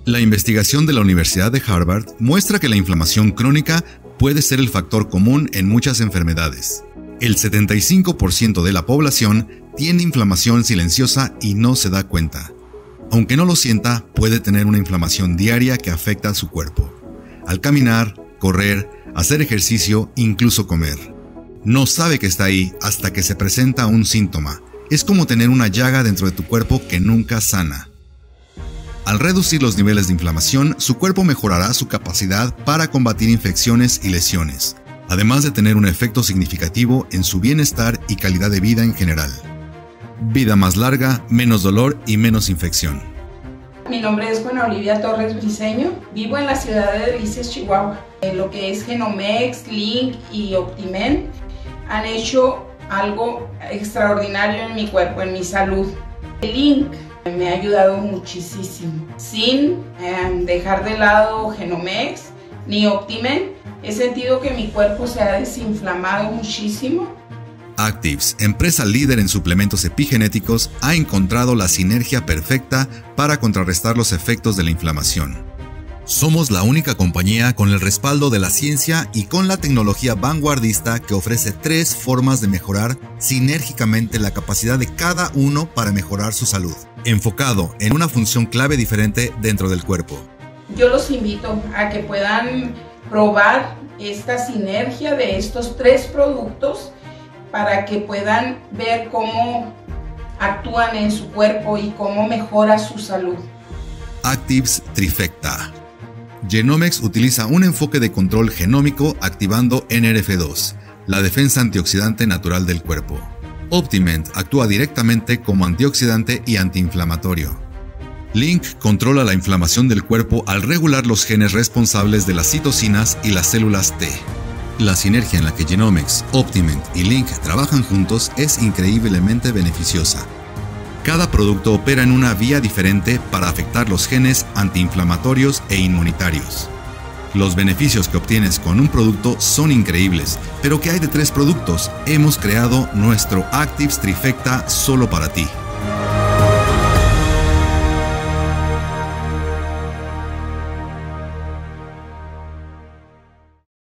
La investigación de la Universidad de Harvard muestra que la inflamación crónica puede ser el factor común en muchas enfermedades. El 75% de la población tiene inflamación silenciosa y no se da cuenta. Aunque no lo sienta, puede tener una inflamación diaria que afecta a su cuerpo. Al caminar, correr, hacer ejercicio, incluso comer. No sabe que está ahí hasta que se presenta un síntoma. Es como tener una llaga dentro de tu cuerpo que nunca sana. Al reducir los niveles de inflamación, su cuerpo mejorará su capacidad para combatir infecciones y lesiones, además de tener un efecto significativo en su bienestar y calidad de vida en general. Vida más larga, menos dolor y menos infección. Mi nombre es Juana Olivia Torres Briceño, vivo en la ciudad de Delicias, Chihuahua. Lo que es Genomex, Link y Optimen han hecho algo extraordinario en mi cuerpo, en mi salud. El Link me ha ayudado muchísimo, sin dejar de lado Genomex ni Optimen. He sentido que mi cuerpo se ha desinflamado muchísimo. Actives, empresa líder en suplementos epigenéticos, ha encontrado la sinergia perfecta para contrarrestar los efectos de la inflamación. Somos la única compañía con el respaldo de la ciencia y con la tecnología vanguardista que ofrece 3 formas de mejorar sinérgicamente la capacidad de cada uno para mejorar su salud, enfocado en una función clave diferente dentro del cuerpo. Yo los invito a que puedan probar esta sinergia de estos 3 productos para que puedan ver cómo actúan en su cuerpo y cómo mejora su salud. Actives Trifecta. Genomex utiliza un enfoque de control genómico activando NRF2, la defensa antioxidante natural del cuerpo. Optiment actúa directamente como antioxidante y antiinflamatorio. Link controla la inflamación del cuerpo al regular los genes responsables de las citocinas y las células T. La sinergia en la que Genomex, Optiment y Link trabajan juntos es increíblemente beneficiosa. Cada producto opera en una vía diferente para afectar los genes antiinflamatorios e inmunitarios. Los beneficios que obtienes con un producto son increíbles, pero ¿qué hay de 3 productos? Hemos creado nuestro Actives Trifecta solo para ti.